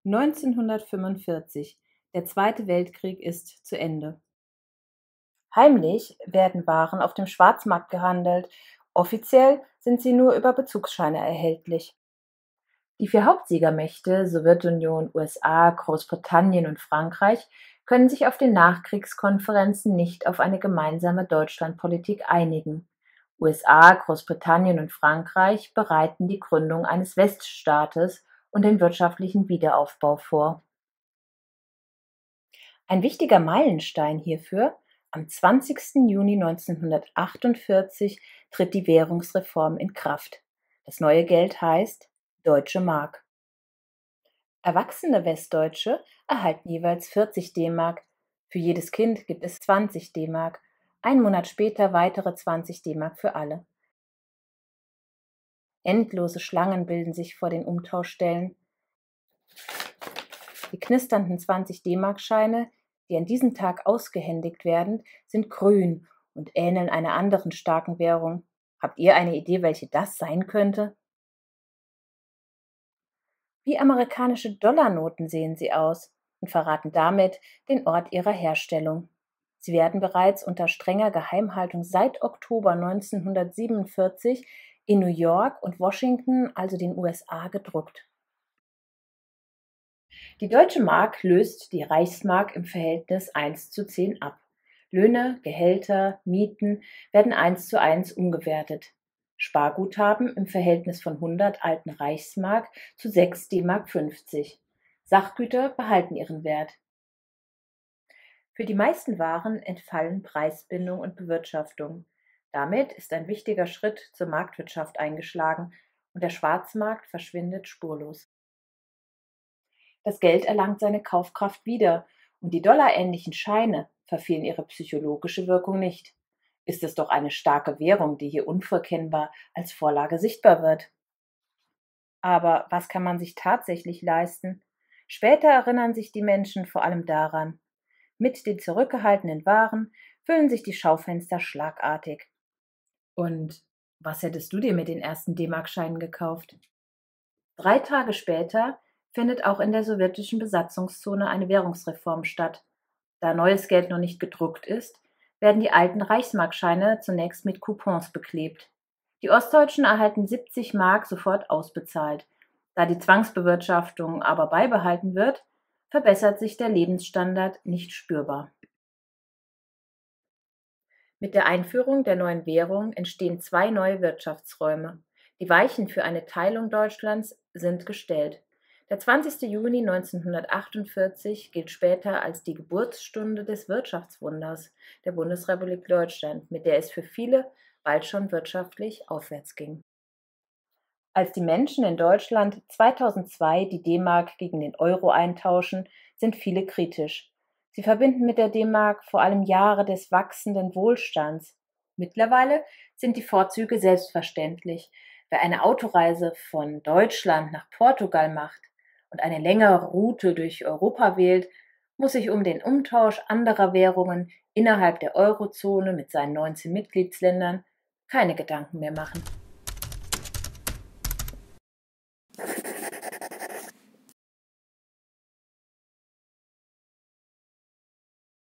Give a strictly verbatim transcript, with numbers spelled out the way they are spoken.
neunzehnhundertfünfundvierzig. Der Zweite Weltkrieg ist zu Ende. Heimlich werden Waren auf dem Schwarzmarkt gehandelt. Offiziell sind sie nur über Bezugsscheine erhältlich. Die vier Hauptsiegermächte Sowjetunion, U S A, Großbritannien und Frankreich können sich auf den Nachkriegskonferenzen nicht auf eine gemeinsame Deutschlandpolitik einigen. U S A, Großbritannien und Frankreich bereiten die Gründung eines Weststaates und den wirtschaftlichen Wiederaufbau vor. Ein wichtiger Meilenstein hierfür: Am zwanzigsten Juni neunzehnhundertachtundvierzig tritt die Währungsreform in Kraft. Das neue Geld heißt Deutsche Mark. Erwachsene Westdeutsche erhalten jeweils vierzig D-Mark. Für jedes Kind gibt es zwanzig D-Mark. Einen Monat später weitere zwanzig D-Mark für alle. Endlose Schlangen bilden sich vor den Umtauschstellen. Die knisternden zwanzig D-Mark-Scheine, die an diesem Tag ausgehändigt werden, sind grün und ähneln einer anderen starken Währung. Habt ihr eine Idee, welche das sein könnte? Wie amerikanische Dollarnoten sehen sie aus und verraten damit den Ort ihrer Herstellung. Sie werden bereits unter strenger Geheimhaltung seit Oktober neunzehnhundertsiebenundvierzig in New York und Washington, also den U S A, gedruckt. Die Deutsche Mark löst die Reichsmark im Verhältnis eins zu zehn ab. Löhne, Gehälter, Mieten werden eins zu eins umgewertet. Sparguthaben im Verhältnis von hundert alten Reichsmark zu sechs D-Mark fünfzig. Sachgüter behalten ihren Wert. Für die meisten Waren entfallen Preisbindung und Bewirtschaftung. Damit ist ein wichtiger Schritt zur Marktwirtschaft eingeschlagen und der Schwarzmarkt verschwindet spurlos. Das Geld erlangt seine Kaufkraft wieder und die dollarähnlichen Scheine verfehlen ihre psychologische Wirkung nicht. Ist es doch eine starke Währung, die hier unverkennbar als Vorlage sichtbar wird. Aber was kann man sich tatsächlich leisten? Später erinnern sich die Menschen vor allem daran: Mit den zurückgehaltenen Waren füllen sich die Schaufenster schlagartig. Und was hättest du dir mit den ersten D-Mark-Scheinen gekauft? Drei Tage später findet auch in der sowjetischen Besatzungszone eine Währungsreform statt. Da neues Geld noch nicht gedruckt ist, werden die alten Reichsmarkscheine zunächst mit Coupons beklebt. Die Ostdeutschen erhalten siebzig Mark sofort ausbezahlt. Da die Zwangsbewirtschaftung aber beibehalten wird, verbessert sich der Lebensstandard nicht spürbar. Mit der Einführung der neuen Währung entstehen zwei neue Wirtschaftsräume. Die Weichen für eine Teilung Deutschlands sind gestellt. Der zwanzigste Juni neunzehnhundertachtundvierzig gilt später als die Geburtsstunde des Wirtschaftswunders der Bundesrepublik Deutschland, mit der es für viele bald schon wirtschaftlich aufwärts ging. Als die Menschen in Deutschland zweitausendzwei die D-Mark gegen den Euro eintauschen, sind viele kritisch. Sie verbinden mit der D-Mark vor allem Jahre des wachsenden Wohlstands. Mittlerweile sind die Vorzüge selbstverständlich. Wer eine Autoreise von Deutschland nach Portugal macht und eine längere Route durch Europa wählt, muss sich um den Umtausch anderer Währungen innerhalb der Eurozone mit seinen neunzehn Mitgliedsländern keine Gedanken mehr machen.